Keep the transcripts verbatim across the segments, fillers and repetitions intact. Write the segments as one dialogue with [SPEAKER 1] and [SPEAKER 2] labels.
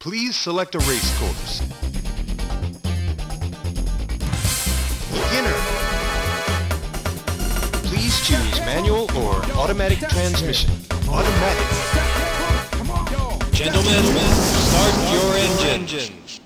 [SPEAKER 1] Please select a race course. Beginner. Please choose manual or automatic transmission. Automatic.
[SPEAKER 2] Gentlemen, start your engines.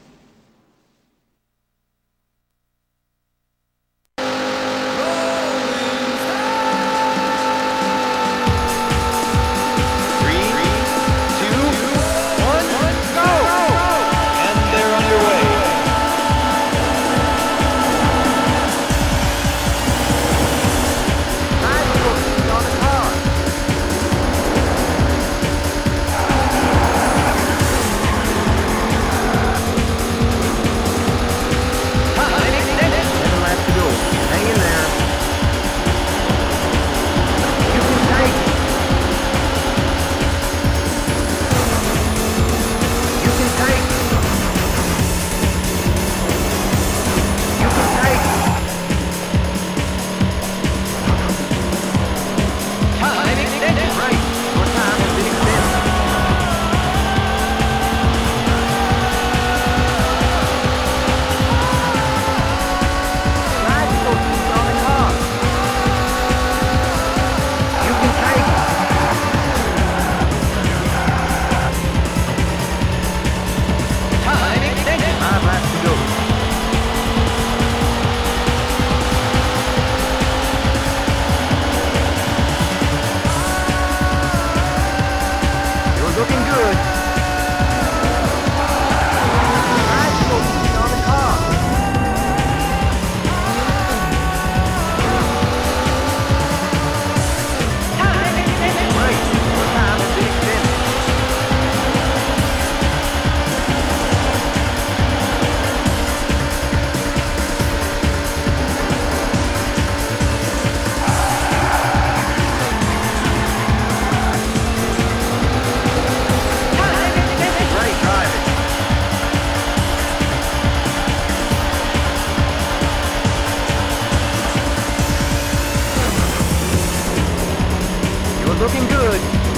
[SPEAKER 3] Looking good.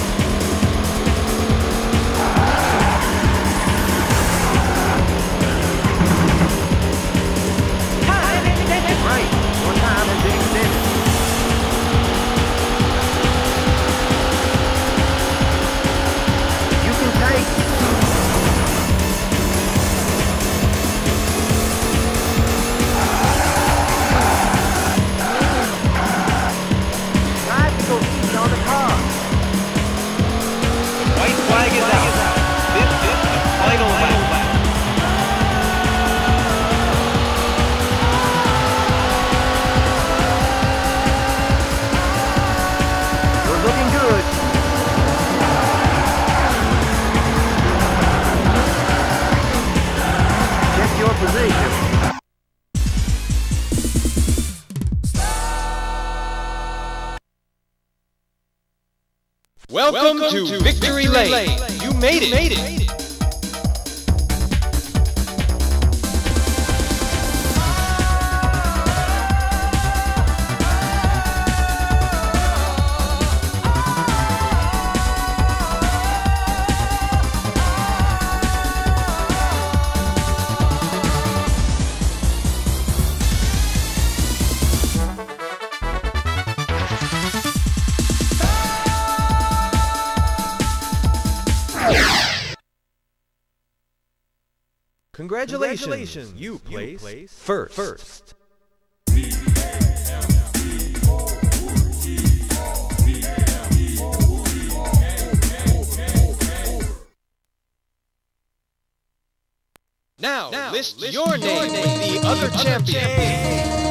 [SPEAKER 3] Right. One time has been extended. You can take. Try to go easy on the car.
[SPEAKER 2] White flag is out. This is the final lap.
[SPEAKER 3] You're looking good. Check your position.
[SPEAKER 1] Welcome, Welcome to, to Victory, Victory Lane. Lane. You made it. You made it.
[SPEAKER 4] Congratulations, Congratulations. You, place you place first. first.
[SPEAKER 1] Now, now list, list your name with the other champions.